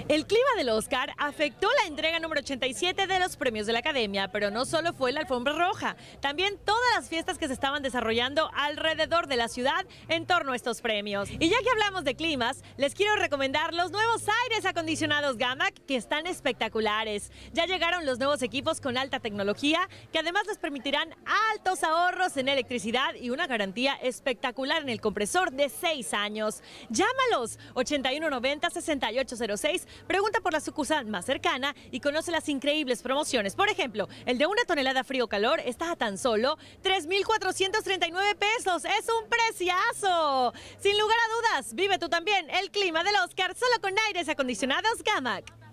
El clima del Oscar afectó la entrega número 87 de los premios de la Academia, pero no solo fue la alfombra roja, también todas las fiestas que se estaban desarrollando alrededor de la ciudad en torno a estos premios. Y ya que hablamos de climas, les quiero recomendar los nuevos aires acondicionados Gamac, que están espectaculares. Ya llegaron los nuevos equipos con alta tecnología, que además les permitirán altos ahorros en electricidad y una garantía espectacular en el compresor de 6 años. Llámalos 8190-6806. Pregunta por la sucursal más cercana y conoce las increíbles promociones. Por ejemplo, el de 1 tonelada frío-calor está a tan solo 3,439 pesos. ¡Es un preciazo! Sin lugar a dudas, vive tú también el clima del Oscar solo con aires acondicionados Gamac.